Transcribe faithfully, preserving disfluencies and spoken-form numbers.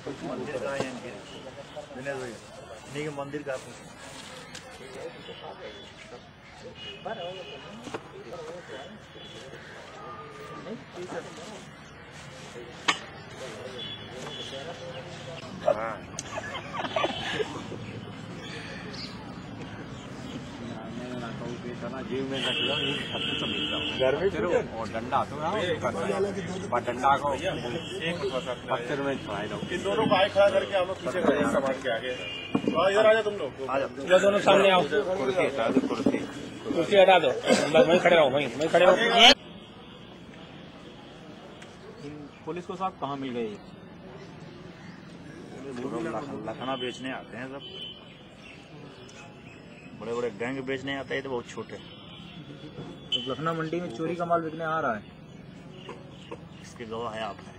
मंदिर का है इनके दिनेश भाई इन्हीं के मंदिर का हाँ जीव में घर में और डंडा तो डंडा को पत्थर में छुड़ाए दो। इन दोनों को आए खड़ा करके हम लोग पीछे खड़े सामान के आगे। इधर आ जाओ तुम लोग, ये दोनों सामने आओ। कुर्सी हटा दो, कुर्सी कुर्सी हटा दो, बस वहीं खड़े रहो, वहीं वहीं खड़े रहो। पुलिस को साहब कहाँ मिल गई? लखना बेचने आते हैं सब, बड़े बड़े गैंग बेचने आते हैं तो बहुत छोटे। तो लखनऊ मंडी में चोरी का माल बिकने आ रहा है, इसके गवाह है आप।